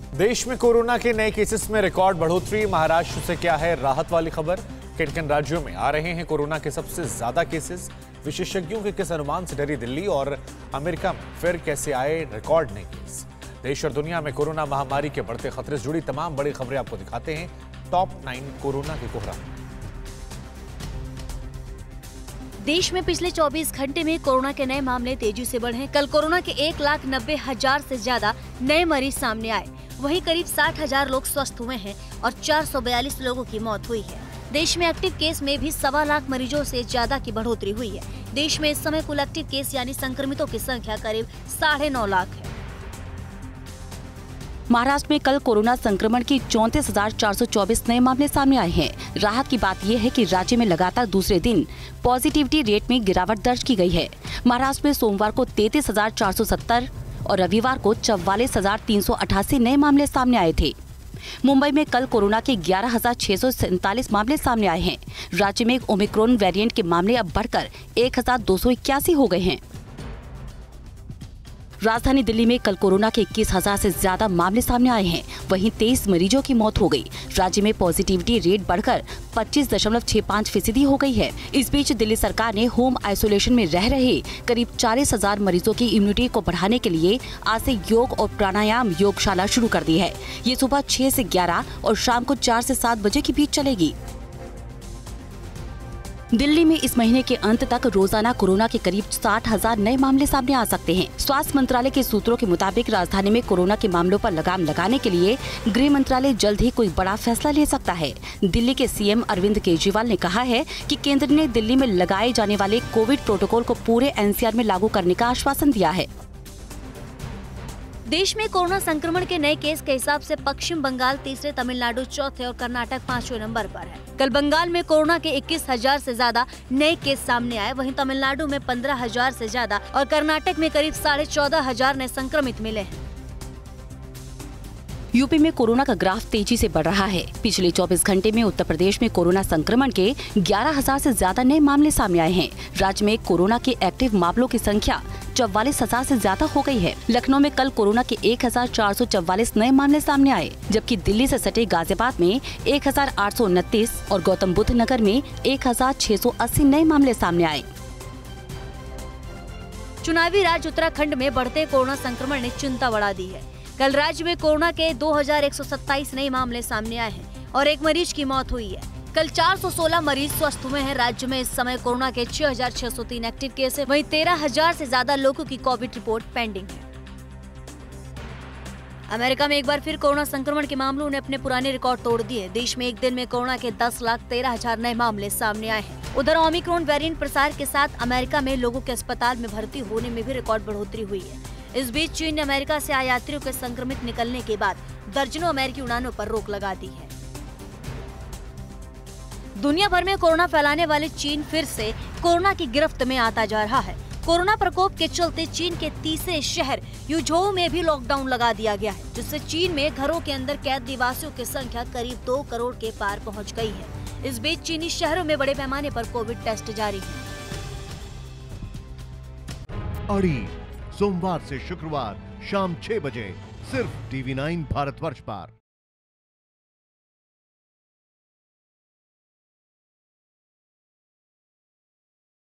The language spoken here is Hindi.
देश में कोरोना के नए केसेस में रिकॉर्ड बढ़ोतरी। महाराष्ट्र से क्या है राहत वाली खबर? किन किन राज्यों में आ रहे हैं कोरोना के सबसे ज्यादा केसेस? विशेषज्ञों के किस अनुमान से डरी दिल्ली और अमेरिका में फिर कैसे आए रिकॉर्ड नए केस? देश और दुनिया में कोरोना महामारी के बढ़ते खतरे से जुड़ी तमाम बड़ी खबरें आपको दिखाते हैं टॉप 9 कोरोना के कोहराम। देश में पिछले 24 घंटे में कोरोना के नए मामले तेजी से बढ़े। कल कोरोना के 1,90,000 से ज्यादा नए मरीज सामने आए। वहीं करीब 60,000 लोग स्वस्थ हुए हैं और 442 लोगों की मौत हुई है। देश में एक्टिव केस में भी 1.25 लाख मरीजों से ज्यादा की बढ़ोतरी हुई है। देश में इस समय कुल एक्टिव केस यानी संक्रमितों की संख्या करीब 9.5 लाख है। महाराष्ट्र में कल कोरोना संक्रमण के 34,424 नए मामले सामने आए हैं। राहत की बात यह है कि राज्य में लगातार दूसरे दिन पॉजिटिविटी रेट में गिरावट दर्ज की गई है। महाराष्ट्र में सोमवार को 33,470 और रविवार को 44,388 नए मामले सामने आए थे। मुंबई में कल कोरोना के 11,647 मामले सामने आए हैं। राज्य में ओमिक्रॉन वेरिएंट के मामले अब बढ़कर 1,281 हो गए हैं। राजधानी दिल्ली में कल कोरोना के 21,000 से ज्यादा मामले सामने आए हैं। वहीं 23 मरीजों की मौत हो गई। राज्य में पॉजिटिविटी रेट बढ़कर 25.65% हो गई है। इस बीच दिल्ली सरकार ने होम आइसोलेशन में रह रहे करीब 40,000 मरीजों की इम्यूनिटी को बढ़ाने के लिए आज से योग और प्राणायाम योगशाला शुरू कर दी है। ये सुबह 6 से 11 और शाम को 4 से 7 बजे के बीच चलेगी। दिल्ली में इस महीने के अंत तक रोजाना कोरोना के करीब 60,000 नए मामले सामने आ सकते हैं। स्वास्थ्य मंत्रालय के सूत्रों के मुताबिक राजधानी में कोरोना के मामलों पर लगाम लगाने के लिए गृह मंत्रालय जल्द ही कोई बड़ा फैसला ले सकता है। दिल्ली के सीएम अरविंद केजरीवाल ने कहा है कि केंद्र ने दिल्ली में लगाए जाने वाले कोविड प्रोटोकॉल को पूरे एनसीआर में लागू करने का आश्वासन दिया है। देश में कोरोना संक्रमण के नए केस के हिसाब से पश्चिम बंगाल तीसरे, तमिलनाडु चौथे और कर्नाटक 5वें नंबर पर है। कल बंगाल में कोरोना के 21,000 से ज्यादा नए केस सामने आए। वहीं तमिलनाडु में 15,000 से ज्यादा और कर्नाटक में करीब 14,500 नए संक्रमित मिले हैं। यूपी में कोरोना का ग्राफ तेजी से बढ़ रहा है। पिछले 24 घंटे में उत्तर प्रदेश में कोरोना संक्रमण के 11,000 से ज्यादा नए मामले सामने आए हैं। राज्य में कोरोना के एक्टिव मामलों की संख्या 44,000 से ज्यादा हो गई है। लखनऊ में कल कोरोना के 1,444 नए मामले सामने आए, जबकि दिल्ली से सटे गाजियाबाद में 1,829 और गौतम बुद्ध नगर में 1,680 नए मामले सामने आए। चुनावी राज्य उत्तराखंड में बढ़ते कोरोना संक्रमण ने चिंता बढ़ा दी है। कल राज्य में कोरोना के 2,127 नए मामले सामने आए हैं और एक मरीज की मौत हुई है। कल 416 मरीज स्वस्थ हुए हैं। राज्य में इस समय कोरोना के 6,603 एक्टिव केस है। वहीं 13,000 से ज्यादा लोगों की कोविड रिपोर्ट पेंडिंग है। अमेरिका में एक बार फिर कोरोना संक्रमण के मामलों ने अपने पुराने रिकॉर्ड तोड़ दिए। देश में एक दिन में कोरोना के 10,13,000 नए मामले सामने आए हैं। उधर ओमिक्रॉन वेरिएंट प्रसार के साथ अमेरिका में लोगों के अस्पताल में भर्ती होने में भी रिकॉर्ड बढ़ोतरी हुई है। इस बीच चीन ने अमेरिका से आए यात्रियों के संक्रमित निकलने के बाद दर्जनों अमेरिकी उड़ानों पर रोक लगा दी है। दुनिया भर में कोरोना फैलाने वाले चीन फिर से कोरोना की गिरफ्त में आता जा रहा है। कोरोना प्रकोप के चलते चीन के तीसरे शहर यूझोउ में भी लॉकडाउन लगा दिया गया है, जिससे चीन में घरों के अंदर कैद निवासियों की संख्या करीब 2 करोड़ के पार पहुंच गई है। इस बीच चीनी शहरों में बड़े पैमाने पर कोविड टेस्ट जारी है। अड़ी सोमवार से शुक्रवार शाम 6 बजे सिर्फ TV9 भारतवर्ष पर।